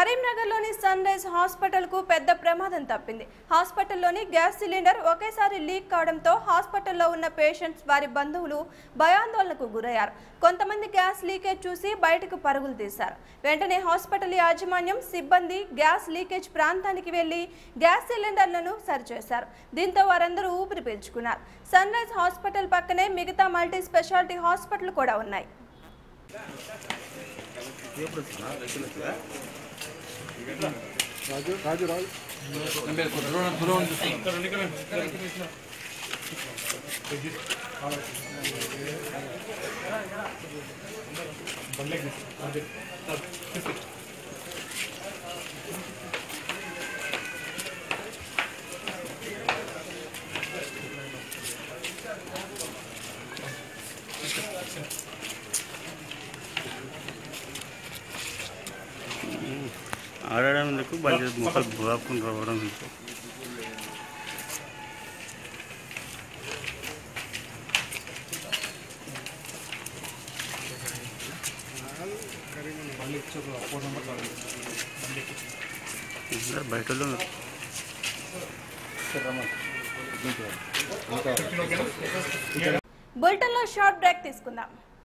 కరీంనగర్లోని sun rise హాస్పిటల్కు పెద్ద ప్రమాదం తప్పింది. హాస్పిటల్లోని గ్యాస్ సిలిండర్ ఒకేసారి లీక్ కావడంతో హాస్పిటల్లో ఉన్న పేషెంట్స్ వారి బంధువులు భయాందోళనకు గురయ్యారు. కొంతమంది గ్యాస్ లీకేజ్ చూసి బయటకు పరుగులు తీశారు. వెంటనే హాస్పిటల్ యాజమాన్యం సిబ్బంది గ్యాస్ లీకేజ్ ప్రాంతానికి వెళ్లి గ్యాస్ సిలిండర్లను సరిచేశారు. దీంతో వారందరూ ఊపిరి పీల్చుకున్నారు. సన్ రైజ్ హాస్పిటల్ పక్కనే మిగతా మల్టీ స్పెషాలిటీ హాస్పిటల్ కూడా ఉన్నాయి. రాజు ఆడడం ఎందుకు బండి ముక్కలు బాపుకుని రావడం ఎందుకు బయట బులెటిన్లో షార్ట్ బ్రేక్ తీసుకుందాం.